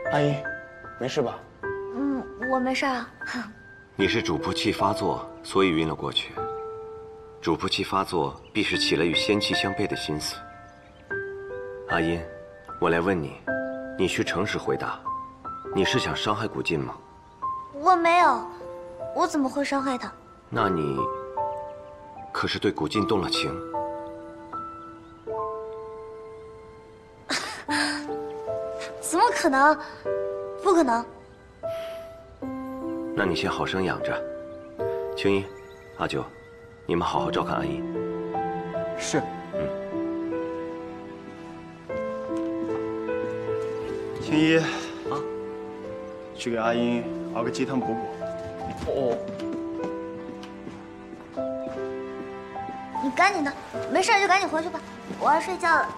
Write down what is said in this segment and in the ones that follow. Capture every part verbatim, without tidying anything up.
阿姨，没事吧？ 嗯，我没事啊。 你是主仆气发作，所以晕了过去。主仆气发作必是起了与仙气相悖的心思。阿音，我来问你，你需诚实回答，你是想伤害古晋吗？ 我没有，我怎么会伤害他？ 那你可是对古晋动了情？ 怎么可能？不可能！ 那你先好生养着。青衣、阿九，你们好好照看阿音。 是。 嗯。 青衣，啊，去给阿英熬个鸡汤补补。哦。 你赶紧的，没事就赶紧回去吧，我要睡觉了。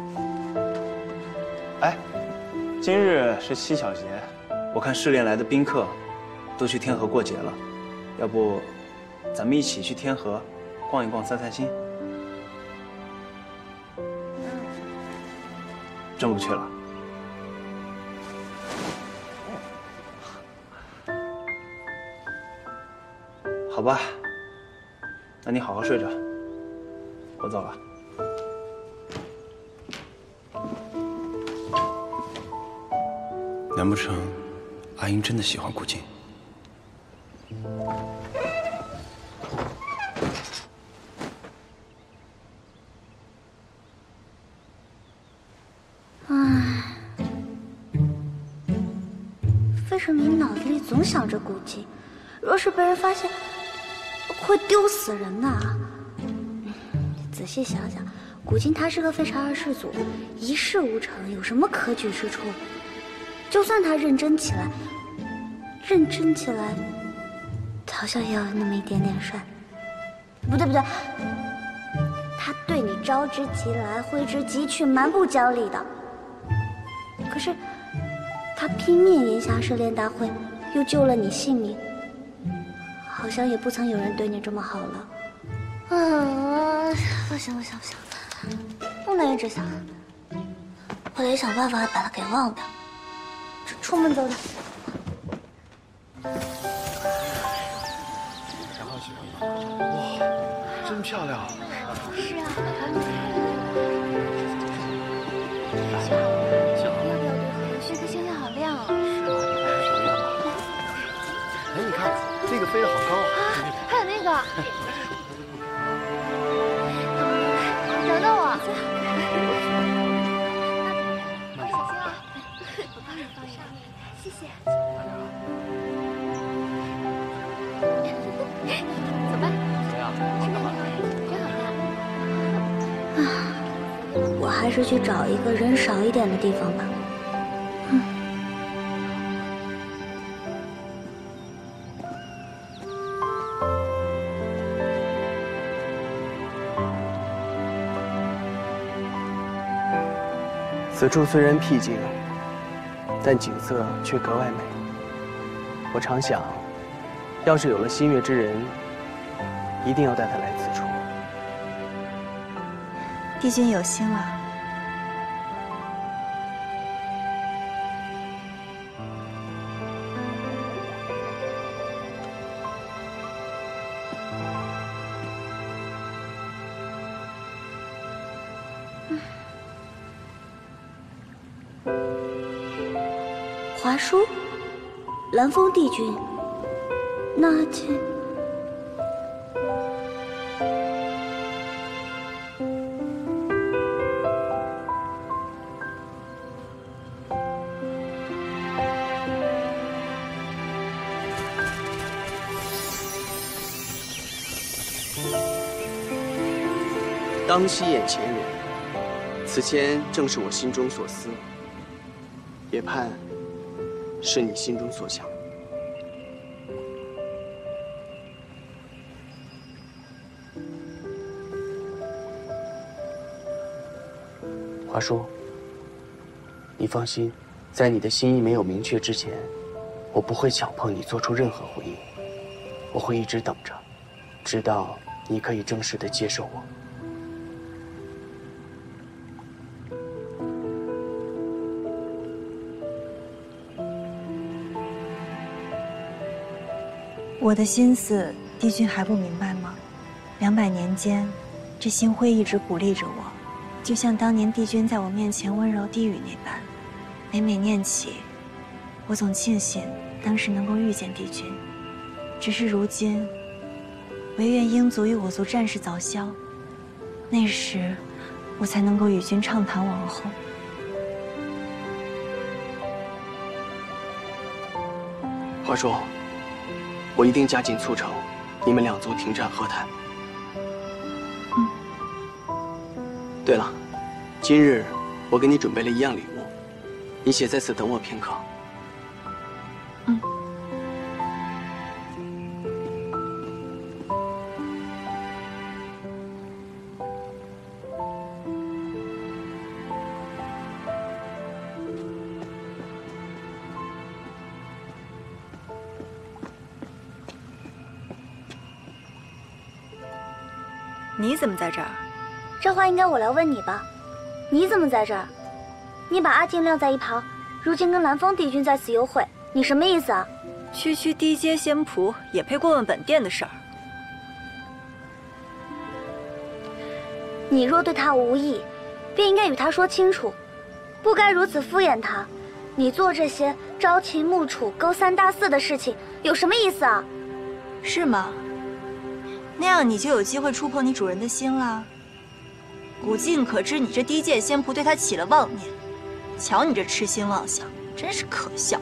哎，今日是七巧节，我看试炼来的宾客都去天河过节了，要不咱们一起去天河逛一逛、散散心？真不去了？好吧，那你好好睡着，我走了。难不成阿英真的喜欢古晋？ 唉，为什么你脑子里总想着古晋？若是被人发现，会丢死人的。你仔细想想，古晋他是个废柴二世祖，一事无成，有什么可举之处？就算他认真起来，认真起来，好像也有那么一点点帅。不对不对，他对你招之即来，挥之即去，蛮不讲理的。可是他拼命赢下试炼大会，又救了你性命，好像也不曾有人对你这么好了。嗯，不行不行不行，不能一直想，我得想办法把他给忘掉。出出门走走。 哇，真漂亮！ 是啊。 下午，下午。 要不要多喝？这颗星星好亮啊！ 是啊，你看手一样吧。哎，你看那个飞得好高啊！ 还有那个，等等我。 慢点啊！ 我帮你放一个，谢谢。走吧。 谁呀？ 是那个，真好看。啊，我还是去找一个人少一点的地方吧。嗯。 此处虽然僻静，但景色却格外美。我常想，要是有了心悦之人，一定要带他来此处。 帝君有心了。 华叔，蓝风帝君，那这…… 当惜眼前人，此签正是我心中所思，也盼是你心中所想。华叔，你放心，在你的心意没有明确之前，我不会强迫你做出任何回应，我会一直等着，直到你可以正式的接受我。 我的心思，帝君还不明白吗？两百年间，这星辉一直鼓励着我，就像当年帝君在我面前温柔低语那般。每每念起，我总庆幸当时能够遇见帝君。只是如今，唯愿鹰族与我族战事早消，那时，我才能够与君畅谈往后。 话说，我一定加紧促成你们两族停战和谈。 嗯。 对了，今日我给你准备了一样礼物，你且在此等我片刻。 嗯。 你怎么在这儿？ 这话应该我来问你吧。你怎么在这儿？你把阿静晾在一旁，如今跟蓝风帝君在此幽会，你什么意思啊？ 区区低阶仙仆也配过问本殿的事儿？ 你若对他无意，便应该与他说清楚，不该如此敷衍他。你做这些朝秦暮楚、勾三搭四的事情，有什么意思啊？ 是吗？那样你就有机会触碰你主人的心啦。古今可知你这低贱仙仆对他起了妄念，瞧你这痴心妄想，真是可笑。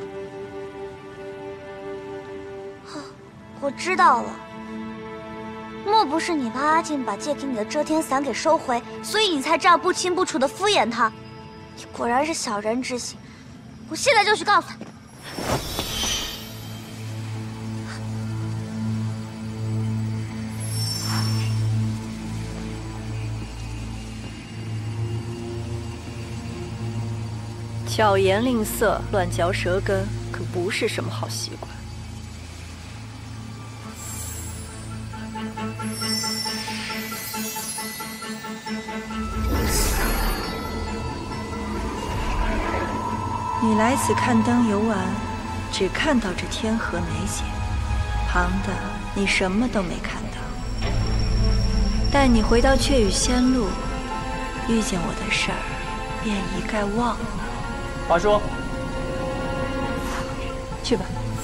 我知道了，莫不是你怕阿静把借给你的遮天伞给收回，所以你才这样不清不楚的敷衍他？你果然是小人之心，我现在就去告诉他。 巧言令色、乱嚼舌根，可不是什么好习惯。你来此看灯游玩，只看到这天河美景，旁的你什么都没看到。待你回到雀羽仙路，遇见我的事儿，便一概忘了。 华叔， 去吧。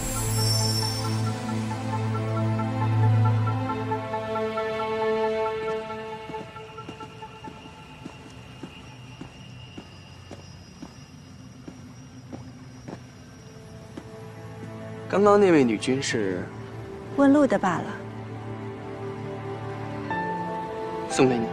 刚刚那位女君是问路的罢了。 送给你。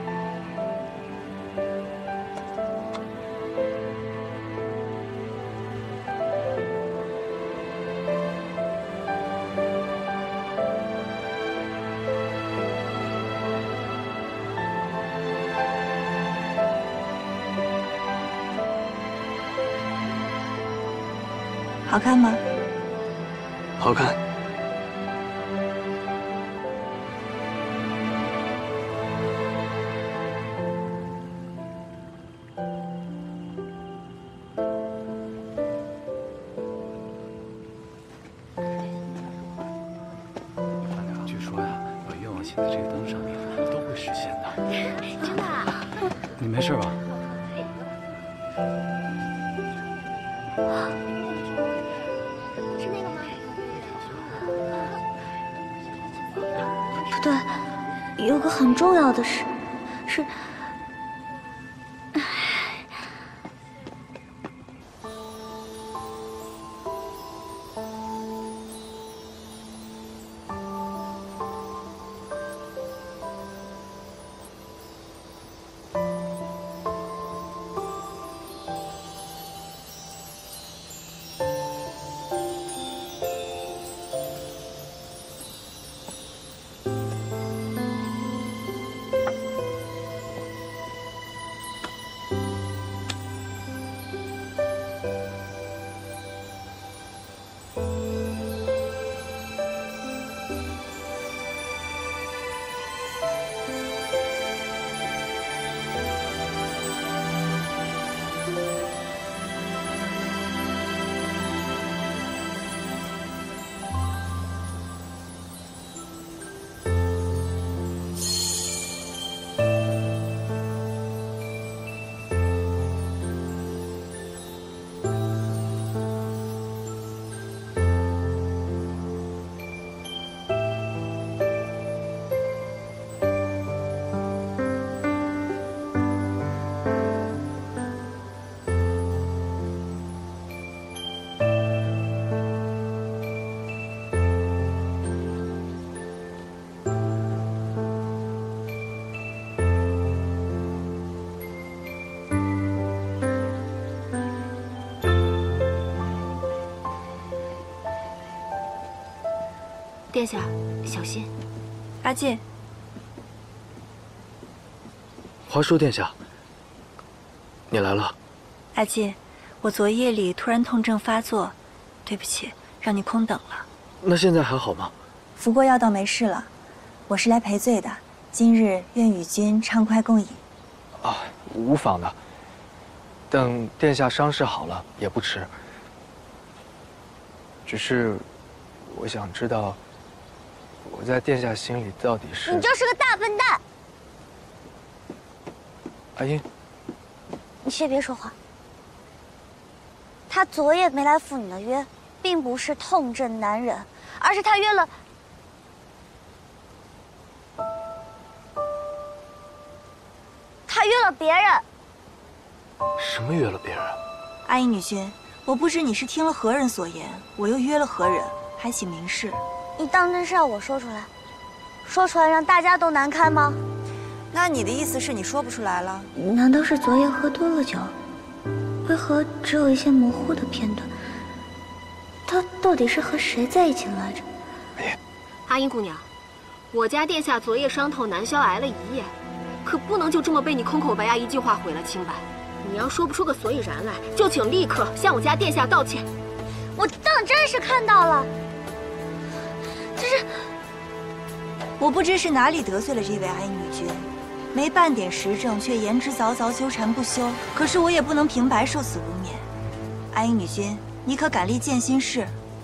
好看吗？ 好看。 据说呀，把愿望写在这个灯上面，都会实现的。 真的啊？ 你没事吧？ 是那个吗？不对，有个很重要的事，是。 殿下，小心！ 阿进， 华叔殿下，你来了。 阿进，我昨夜里突然痛症发作，对不起，让你空等了。 那现在还好吗？ 服过药倒没事了，我是来赔罪的。今日愿与君畅快共饮。 啊，无妨的。等殿下伤势好了也不迟。只是，我想知道，我在殿下心里到底是…… 你就是个大笨蛋！ 阿英， 你先别说话。他昨夜没来赴你的约，并不是痛症难忍，而是他约了。他约了别人。 什么约了别人？ 阿英女君，我不知你是听了何人所言，我又约了何人，还请明示。 你当真是要我说出来？说出来让大家都难堪吗？ 那你的意思是你说不出来了？ 难道是昨夜喝多了酒？为何只有一些模糊的片段？他到底是和谁在一起来着？ 阿英姑娘，我家殿下昨夜伤透难消，挨了一夜，可不能就这么被你空口白牙一句话毁了清白。你要说不出个所以然来，就请立刻向我家殿下道歉。 我当真是看到了，只是我不知是哪里得罪了这位阿英女君，没半点实证，却言之凿凿，纠缠不休。可是我也不能平白受此污蔑。阿英女君，你可敢立剑心誓？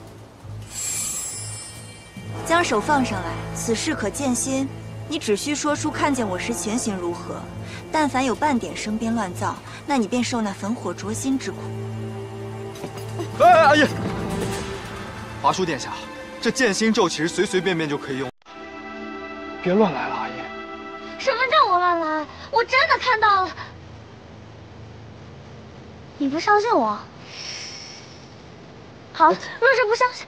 将手放上来，此事可见心。你只需说出看见我时情形如何，但凡有半点生编乱造，那你便受那焚火灼心之苦。 哎，阿英，华叔殿下，这剑心咒其实随随便便就可以用。 别乱来了，阿英。 什么叫我乱来？我真的看到了。你不相信我？好，若是不相信，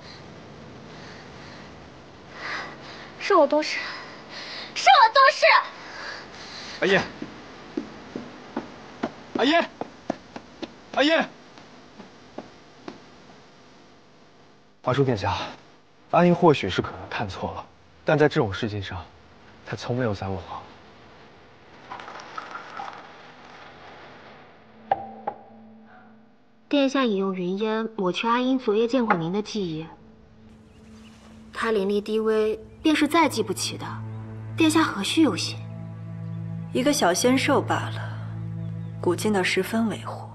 是我多事，是我多事。 阿英，阿英，阿英。 华叔殿下，阿英或许是可能看错了，但在这种事情上，他从没有撒过谎。 殿下引用云烟抹去阿英昨夜见过您的记忆。他灵力低微，便是再记不起的，殿下何须忧心？ 一个小仙兽罢了，古今倒十分维护。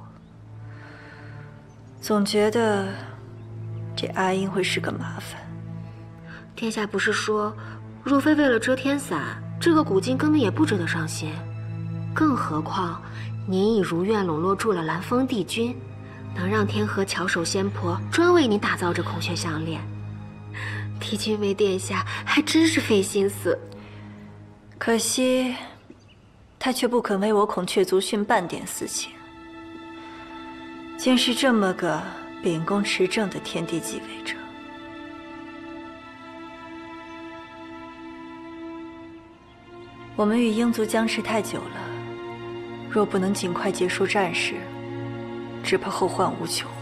总觉得这阿英会是个麻烦。 殿下不是说，若非为了遮天伞，这个古今根本也不值得上心。更何况，您已如愿笼络住了蓝风帝君，能让天河巧手仙婆专为你打造这孔雀项链。帝君为殿下还真是费心思。 可惜，他却不肯为我孔雀族训半点私情。竟是这么个秉公持正的天地继位者。我们与鹰族僵持太久了，若不能尽快结束战事，只怕后患无穷。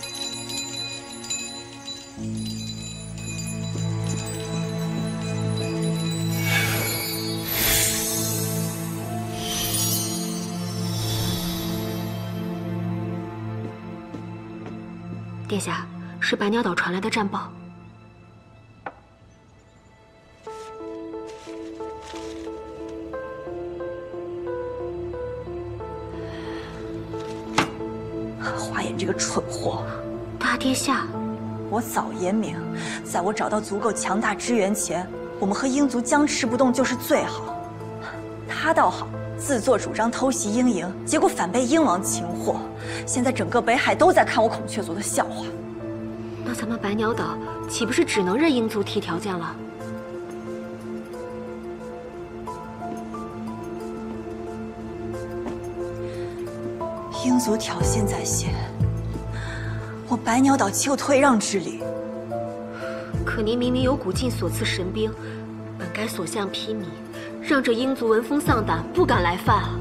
殿下，是白鸟岛传来的战报。 华眼这个蠢货！ 大殿下， 我早言明，在我找到足够强大支援前，我们和鹰族僵持不动就是最好。他倒好，自作主张偷袭鹰营，结果反被鹰王擒获。现在整个北海都在看我孔雀族的笑话。 那咱们白鸟岛岂不是只能任鹰族提条件了？ 鹰族挑衅在先，我白鸟岛岂有退让之理？ 可您明明有古镜所赐神兵，本该所向披靡，让这鹰族闻风丧胆，不敢来犯啊！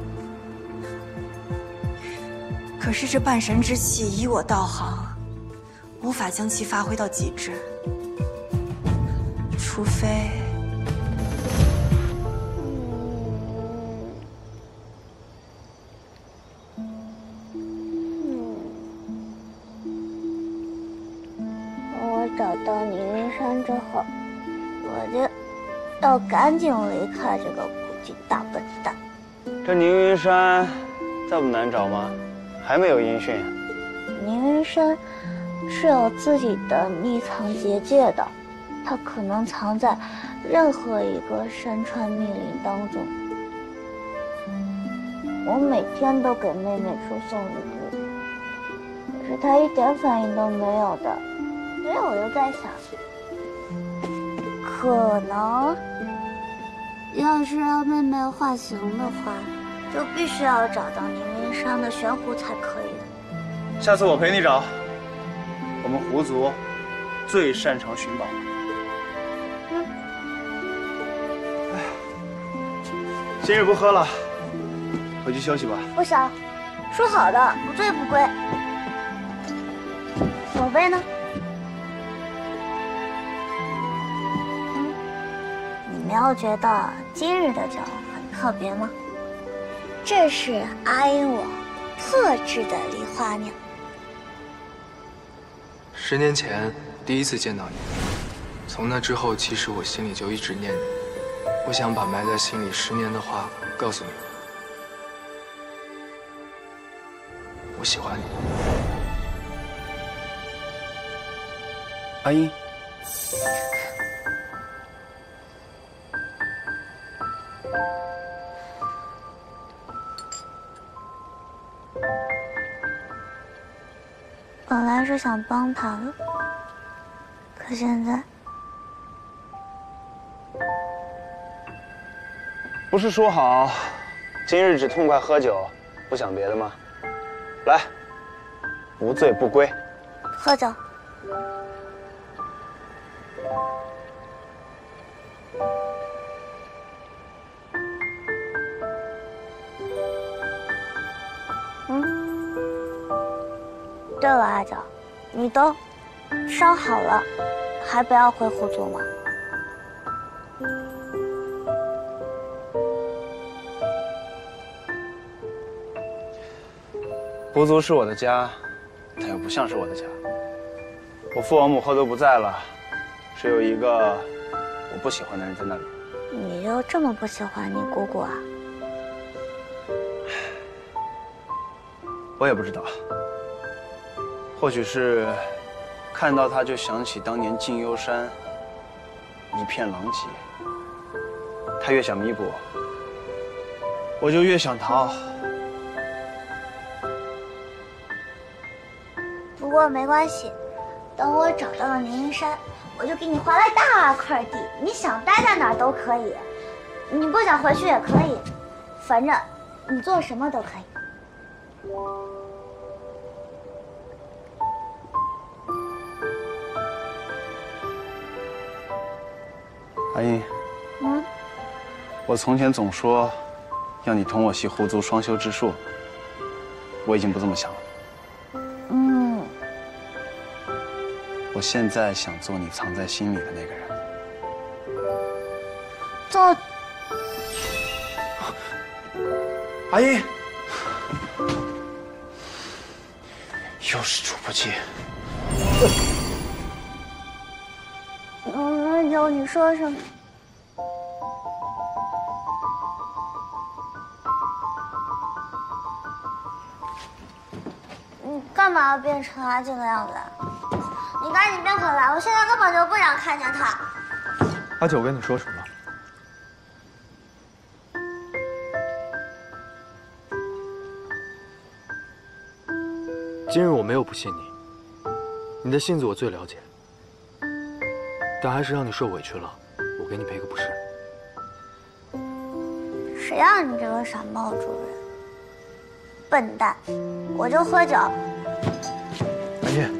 可是这半神之气以我道行，无法将其发挥到极致。 除非…… 我找到凌云山之后，我就要赶紧离开这个古今大笨蛋。 这凌云山再不难找吗？还没有音讯。 凌云山是有自己的秘藏结界的，它可能藏在任何一个山川密林当中。我每天都给妹妹输送礼物，可是她一点反应都没有的，所以我就在想，可能要是让妹妹化形的话，就必须要找到凌云山的玄壶才可以的。 下次我陪你找。我们狐族最擅长寻宝。 嗯。 哎，今日不喝了，回去休息吧。 不想，说好的不醉不归。酒杯呢？嗯，你没有觉得今日的酒很特别吗？这是阿英我特制的梨花酿。 十年前第一次见到你，从那之后，其实我心里就一直念着，我想把埋在心里十年的话告诉你，我喜欢你。 阿英， 本来是想帮他的，可现在不是说好今日只痛快喝酒，不想别的吗？来，不醉不归。 喝酒。对了，阿角，你都伤好了，还不要回狐族吗？ 狐族是我的家，但又不像是我的家。我父王母后都不在了，只有一个我不喜欢的人在那里。 你就这么不喜欢你姑姑啊？ 我也不知道。或许是看到他就想起当年静幽山一片狼藉，他越想弥补，我就越想逃。 不过没关系，等我找到了凌云山，我就给你划了大块地，你想待在哪儿都可以，你不想回去也可以，反正你做什么都可以。 阿英， 嗯， 我从前总说要你同我习狐族双修之术，我已经不这么想了。 嗯， 我现在想做你藏在心里的那个人。 做。 阿英，又是主仆气。 嗯，那就你说什么？你干嘛要变成阿静的样子？你赶紧变回来！我现在根本就不想看见他。 阿九，我跟你说什么？今日我没有不信你，你的性子我最了解，但还是让你受委屈了，我给你赔个不是。 谁让你这个傻帽主人？笨蛋！我就喝酒。 阿叶，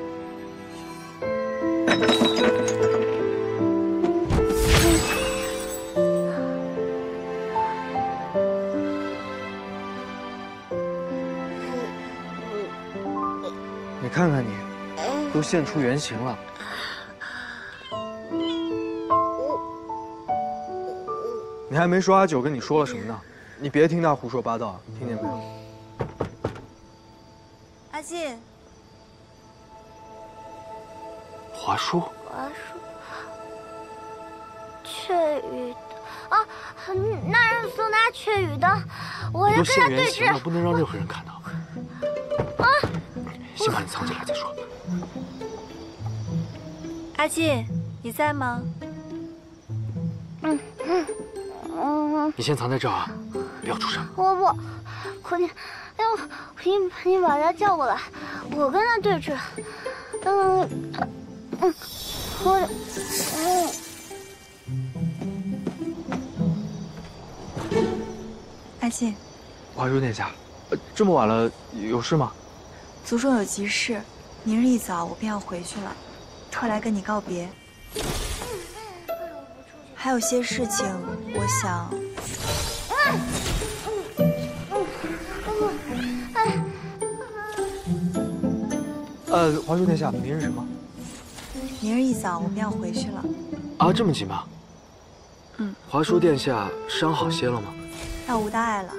你看看你，都现出原形了。 你还没说阿九跟你说了什么呢？你别听他胡说八道，听见没有？ 阿信， 华叔， 华叔，雀羽的啊，那人送他雀羽的，我要跟他对峙。 了，不能让任何人看到。 啊！ 先把你藏起来再说。 阿信，你在吗？ 嗯嗯嗯。 你先藏在这儿啊，不要出声。 我不，可你，哎呦，你你把他叫过来，我跟他对峙。嗯嗯，我嗯。阿信， 华叔殿下，呃，这么晚了，有事吗？ 族中有急事，明日一早我便要回去了，特来跟你告别。还有些事情，我想。 呃，华叔殿下，明日什么？ 明日一早我便要回去了。 啊，这么急吗？ 嗯。 华叔殿下伤好些了吗？ 那无大碍了。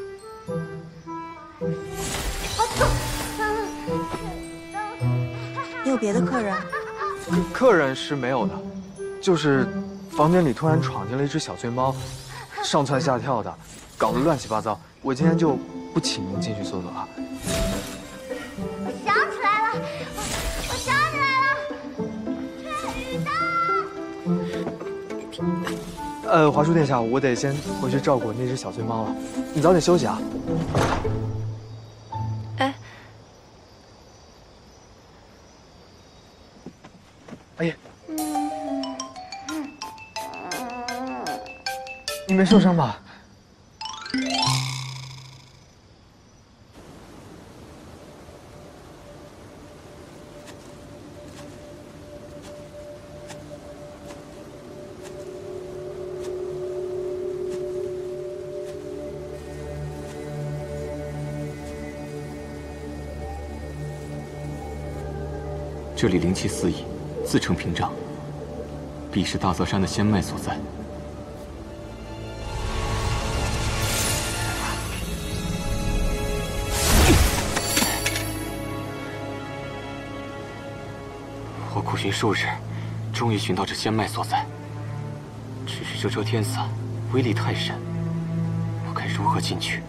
你有别的客人？ 客人是没有的，就是房间里突然闯进了一只小醉猫，上蹿下跳的，搞得乱七八糟。我今天就不请您进去坐坐了。 我想起来了，我想起来了，雀羽的。 呃，华叔殿下，我得先回去照顾那只小醉猫了，你早点休息啊。 哎。 哎呀，你没受伤吧？ 这里灵气四溢，自成屏障，必是大泽山的仙脉所在。我苦寻数日，终于寻到这仙脉所在。只是这遮天伞威力太深，我该如何进去？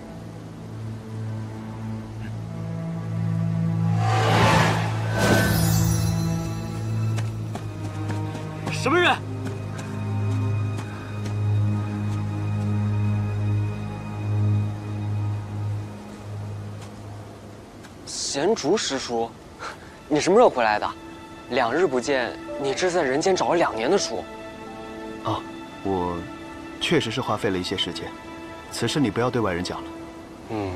什么人？ 贤竹师叔，你什么时候回来的？两日不见，你这在人间找了两年的书。 哦，我确实是花费了一些时间，此事你不要对外人讲了。 嗯。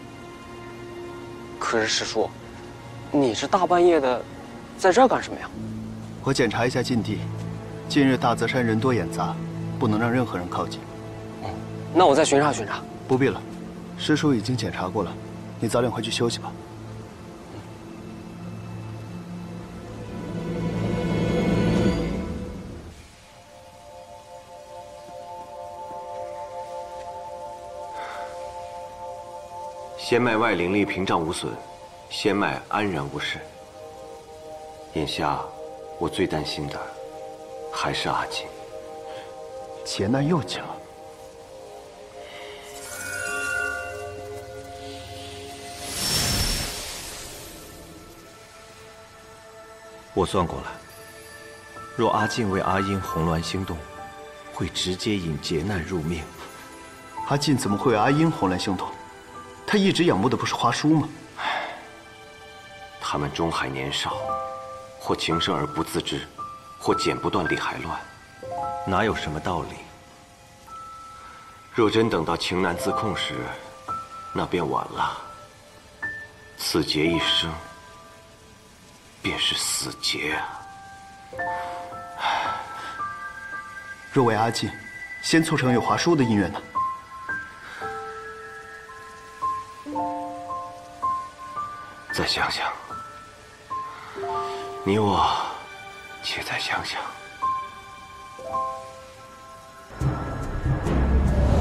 可是师叔，你这大半夜的，在这儿干什么呀？ 我检查一下禁地。近日大泽山人多眼杂，不能让任何人靠近。 嗯，那我再巡查巡查。 不必了，师叔已经检查过了，你早点回去休息吧。 仙脉外灵力屏障无损，仙脉安然无事。眼下我最担心的还是阿锦。 劫难又起了。 我算过了，若阿锦为阿英红鸾星动，会直接引劫难入命。 阿锦怎么会为阿英红鸾星动？他一直仰慕的不是华叔吗？ 他们终还年少，或情深而不自知，或剪不断理还乱，哪有什么道理？若真等到情难自控时，那便晚了。此劫一生，便是死劫啊！ 若为阿锦，先促成与华叔的姻缘呢？ 再想想，你我且再想想。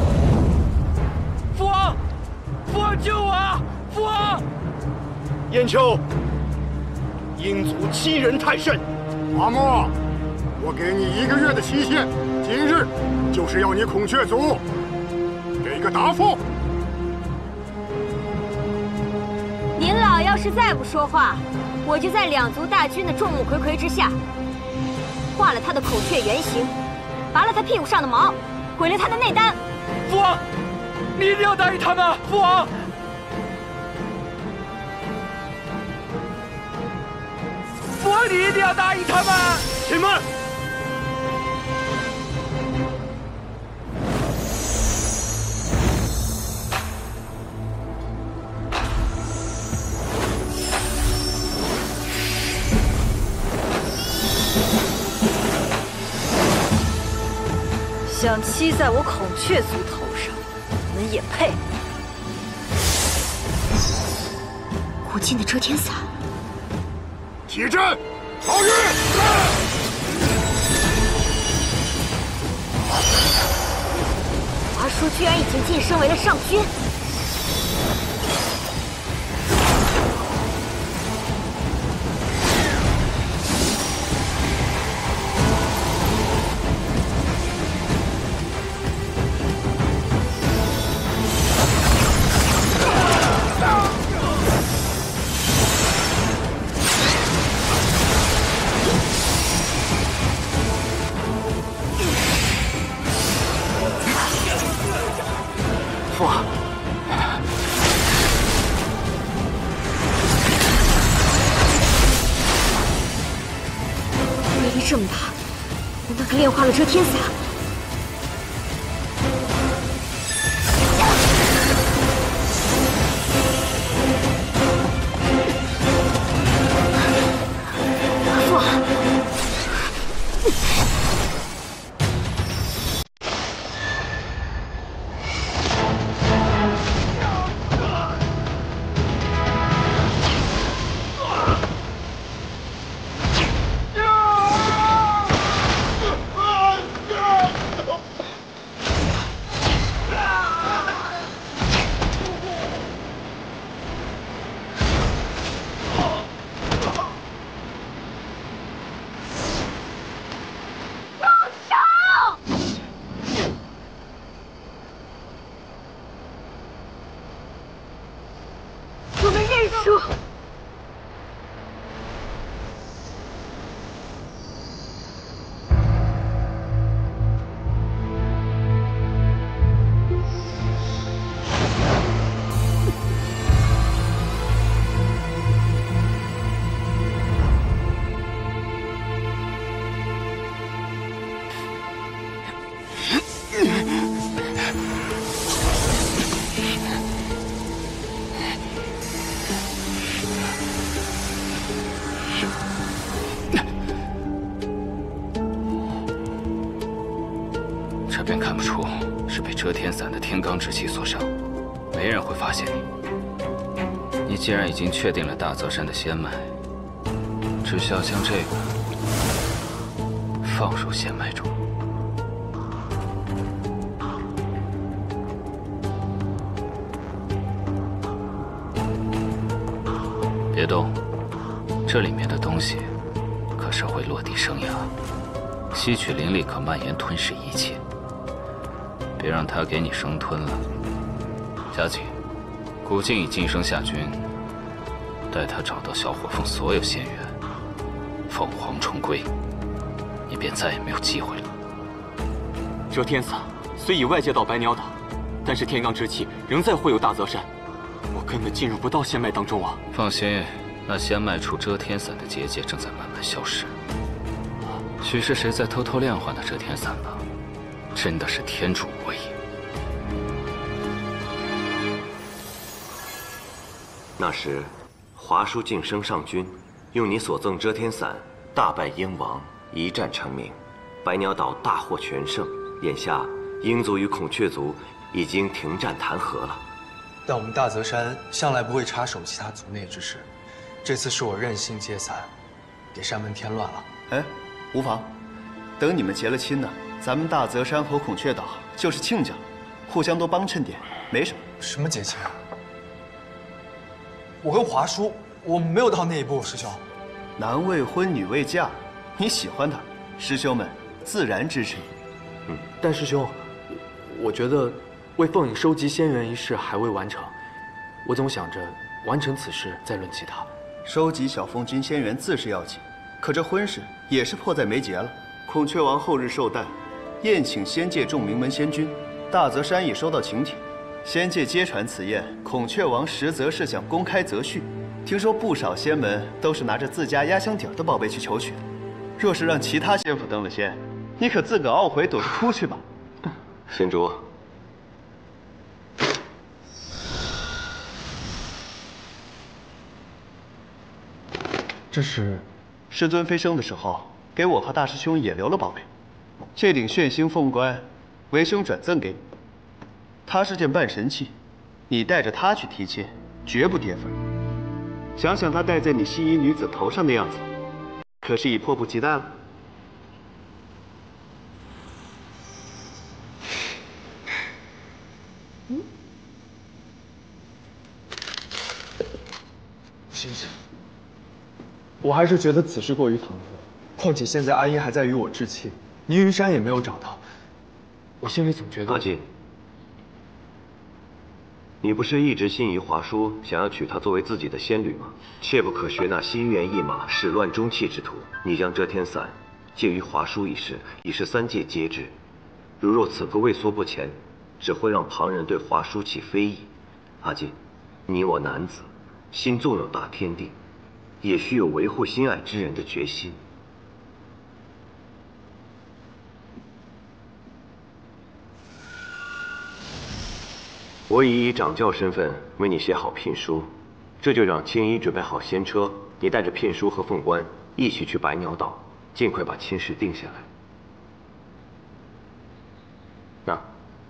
王救我！父王！ 燕秋，英族欺人太甚。 阿莫，我给你一个月的期限，今日就是要你孔雀族给个答复。 您老要是再不说话，我就在两族大军的众目睽睽之下，画了他的孔雀原形，拔了他屁股上的毛，毁了他的内丹。 父王，你一定要答应他们！父王，父王，你一定要答应他们！ 且慢！ 想骑在我孔雀族头上，你们也配？ 古今的遮天伞。 起阵，好运！ 华叔居然已经晋升为了上军。 这么大，难道他炼化了遮天伞？父王，我们认输。 这边看不出是被遮天伞的天罡之气所伤，没人会发现你。你既然已经确定了大泽山的仙脉，只需要将这个放入仙脉中。别动，这里面的东西可是会落地生芽，吸取灵力可蔓延吞噬一切。别让他给你生吞了。嘉靖，古镜已晋升下军，待他找到小火凤所有仙源，凤凰重归，你便再也没有机会了。 遮天伞虽以外界道白鸟岛，但是天罡之气仍在护佑大泽山，我根本进入不到仙脉当中啊！放心，那仙脉处遮天伞的结界正在慢慢消失，许是谁在偷偷炼化那遮天伞吧？真的是天助我也！ 那时，华叔晋升上军，用你所赠遮天伞大败鹰王，一战成名，白鸟岛大获全胜。眼下，鹰族与孔雀族已经停战谈和了。 但我们大泽山向来不会插手其他族内之事，这次是我任性接伞，给山门添乱了。 哎，无妨，等你们结了亲呢，咱们大泽山和孔雀岛就是亲家，互相多帮衬点，没什么。 什么结亲啊？ 我跟华叔，我们没有到那一步，师兄。 男未婚，女未嫁，你喜欢他，师兄们自然支持你。 嗯，但师兄，我觉得为凤影收集仙缘一事还未完成，我总想着完成此事再论其他。 收集小凤君仙缘自是要紧，可这婚事也是迫在眉睫了。孔雀王后日寿诞，宴请仙界众名门仙君，大泽山已收到请帖，仙界皆传此宴，孔雀王实则是想公开择婿。听说不少仙门都是拿着自家压箱底儿的宝贝去求娶的，若是让其他仙府登了仙，你可自个懊悔躲着哭去吧。 仙主， 这是师尊飞升的时候给我和大师兄也留了宝贝，这顶炫星凤冠，为兄转赠给你。它是件半神器，你带着它去提亲，绝不跌份。想想它戴在你心仪女子头上的样子，可是已迫不及待了。 嗯，行行，我还是觉得此事过于唐突，况且现在阿英还在与我置气，倪云山也没有找到，我心里总觉得…… 阿锦，你不是一直心仪华叔，想要娶她作为自己的仙侣吗？切不可学那心猿意马、始乱终弃之徒。你将遮天伞借于华叔一事，已是三界皆知。如若此刻畏缩不前，只会让旁人对华叔起非议。阿锦，你我男子，心纵有大天地，也需有维护心爱之人的决心。我已以掌教身份为你写好聘书，这就让青衣准备好仙车，你带着聘书和凤冠一起去百鸟岛，尽快把亲事定下来。那。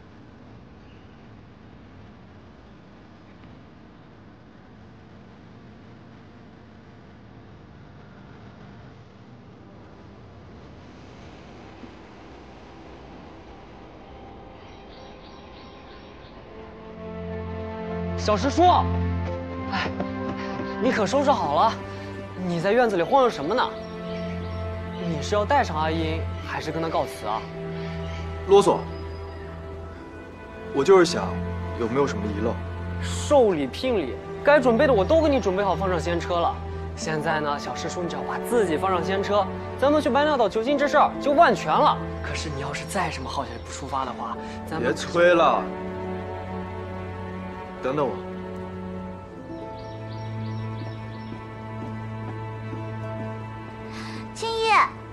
小师叔，哎，你可收拾好了？你在院子里晃悠什么呢？你是要带上阿英，还是跟她告辞啊？ 啰嗦！我就是想，有没有什么遗漏？ 寿礼、聘礼，该准备的我都给你准备好，放上仙车了。现在呢，小师叔，你只要把自己放上仙车，咱们去百鸟岛求亲这事儿就万全了。可是你要是再什么好消息不出发的话，咱们别催了。等等我， 青衣，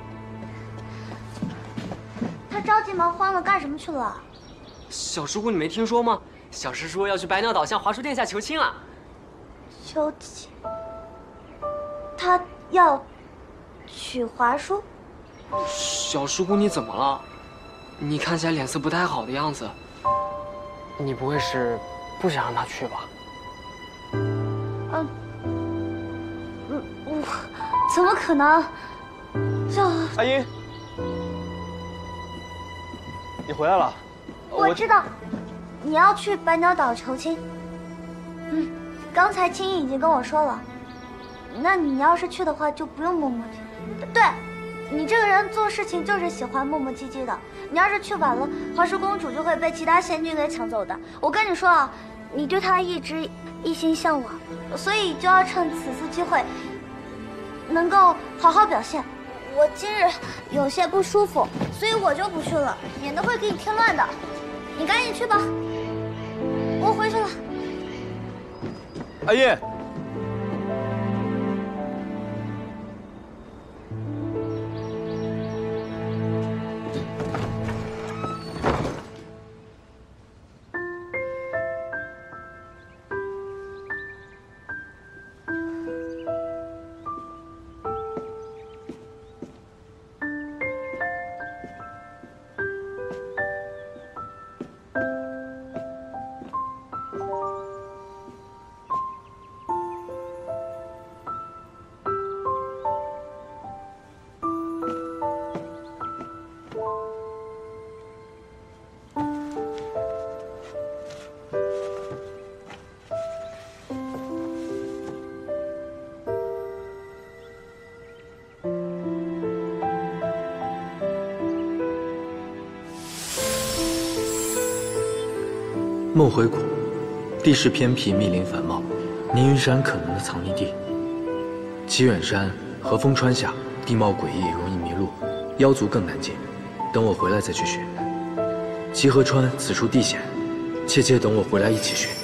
他着急忙慌的干什么去了？ 小师姑，你没听说吗？小师叔要去百鸟岛向华叔殿下求亲了。 求亲？他要娶华叔？ 小师姑，你怎么了？你看起来脸色不太好的样子，你不会是……不想让他去吧？ 嗯，嗯，我怎么可能？这阿英，你回来了。 我知道，你要去百鸟岛求亲。嗯，刚才青衣已经跟我说了。那你要是去的话，就不用磨磨唧唧。对，你这个人做事情就是喜欢磨磨唧唧的。你要是去晚了，华氏公主就会被其他仙君给抢走的。我跟你说啊。你对他一直一心向往，所以就要趁此次机会，能够好好表现。我今日有些不舒服，所以我就不去了，免得会给你添乱的。你赶紧去吧，我回去了。 阿叶。 梦回谷，地势偏僻，密林繁茂，凝云山可能的藏匿地。齐远山和风川下，地貌诡异，容易迷路，妖族更难进。等我回来再去寻。齐河川此处地险，切切等我回来一起寻。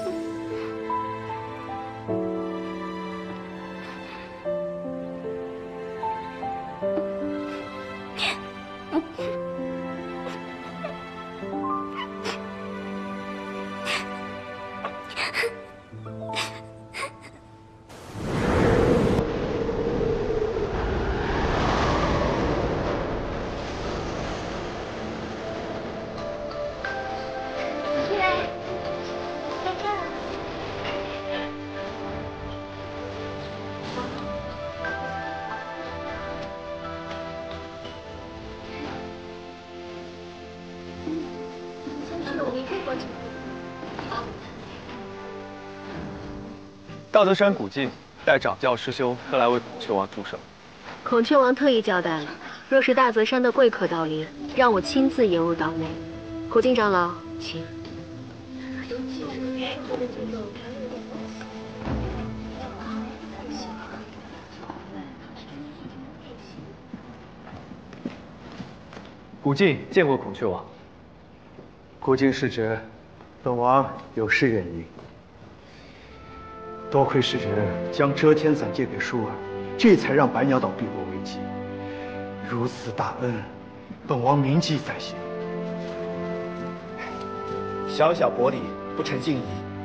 大泽山古镜待掌教师兄特来为孔雀王祝寿。 孔雀王特意交代了，若是大泽山的贵客到临，让我亲自引入岛内。古镜长老，请。 古镜见过孔雀王。 古镜世侄，本王有事远迎。 多亏世侄将遮天伞借给舒儿，这才让百鸟岛避过危机。如此大恩，本王铭记在心。 小小薄礼，不成敬意。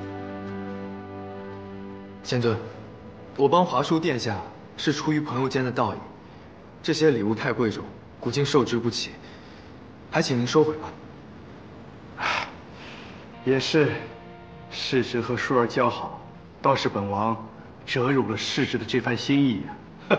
仙尊，我帮华叔殿下是出于朋友间的道义，这些礼物太贵重，古镜受之不起，还请您收回吧。 也是，世侄和舒儿交好。 倒是本王折辱了世侄的这番心意啊！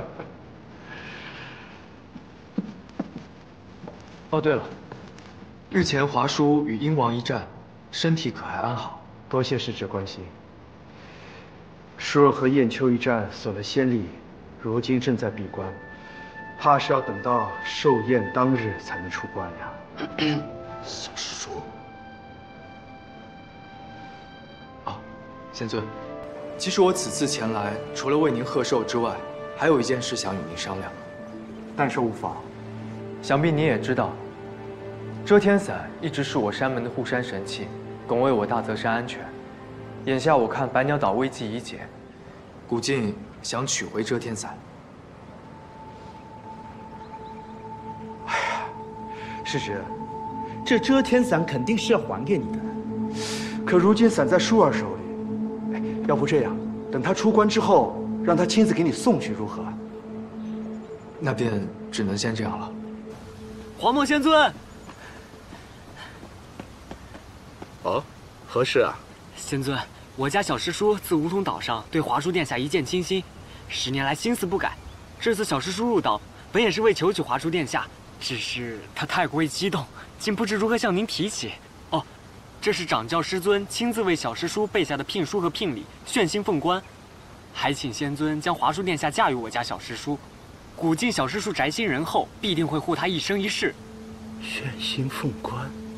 哦，对了，日前华叔与鹰王一战，身体可还安好？ 多谢世侄关心。舒儿和燕秋一战损了仙力，如今正在闭关，怕是要等到寿宴当日才能出关呀。 小师叔。 仙尊，其实我此次前来，除了为您贺寿之外，还有一件事想与您商量。 但说无妨。 想必您也知道，遮天伞一直是我山门的护山神器，拱卫我大泽山安全。眼下我看百鸟岛危机已解，古镜想取回遮天伞。 哎呀，世侄，这遮天伞肯定是要还给你的，可如今伞在舒儿手里。 要不这样，等他出关之后，让他亲自给你送去，如何？ 那便只能先这样了。 黄梦仙尊， 哦，何事啊？ 仙尊，我家小师叔自梧桐岛上对华叔殿下一见倾心，十年来心思不改。这次小师叔入岛，本也是为求取华叔殿下，只是他太过于激动，竟不知如何向您提起。 这是掌教师尊亲自为小师叔备下的聘书和聘礼，炫星奉冠，还请仙尊将华叔殿下嫁与我家小师叔。古镜小师叔宅心仁厚，必定会护他一生一世。 炫星奉冠，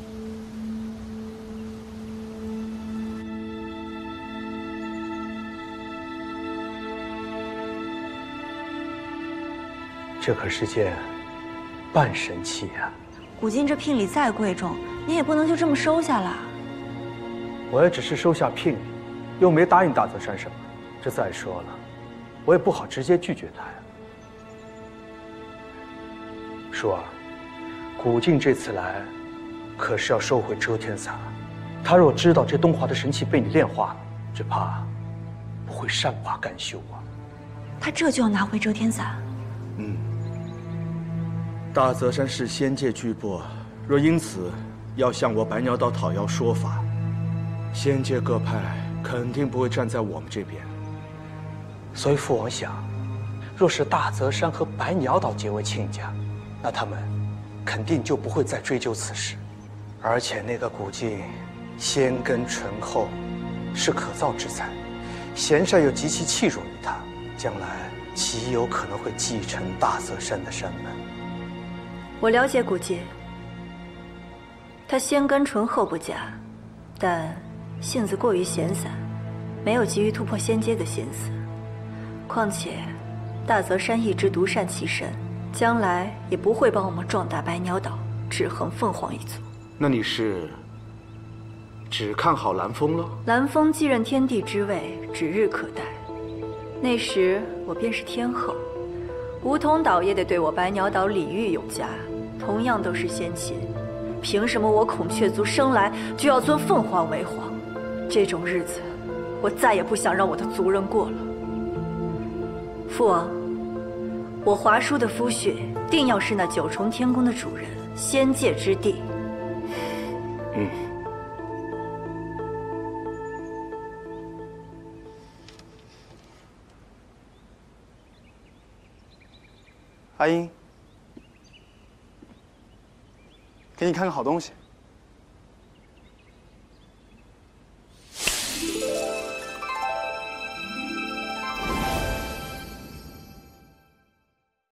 这可是件半神器呀！ 古镜这聘礼再贵重，你也不能就这么收下了。 我也只是收下聘礼，又没答应大泽山什么。这再说了，我也不好直接拒绝他呀。舒儿，古镜这次来，可是要收回遮天伞。他若知道这东华的神器被你炼化了，只怕不会善罢甘休啊。 他这就要拿回遮天伞？ 嗯。大泽山是仙界巨擘，若因此要向我百鸟岛讨要说法。 仙界各派肯定不会站在我们这边，所以父王想，若是大泽山和百鸟岛结为亲家，那他们肯定就不会再追究此事。而且那个古镜，仙根醇厚，是可造之材，贤善又极其器重于他，将来极有可能会继承大泽山的山门。 我了解古镜，他仙根醇厚不假。 但性子过于闲散，没有急于突破仙阶的心思。况且，大泽山一直独善其身，将来也不会帮我们壮大百鸟岛，制衡凤凰一族。 那你是只看好蓝风了？ 蓝风继任天帝之位指日可待，那时我便是天后，梧桐岛也得对我百鸟岛礼遇有加。同样都是仙亲，凭什么我孔雀族生来就要尊凤凰为皇？这种日子，我再也不想让我的族人过了。父王，我华叔的夫婿定要是那九重天宫的主人，仙界之帝。 嗯。 阿英，给你看个好东西。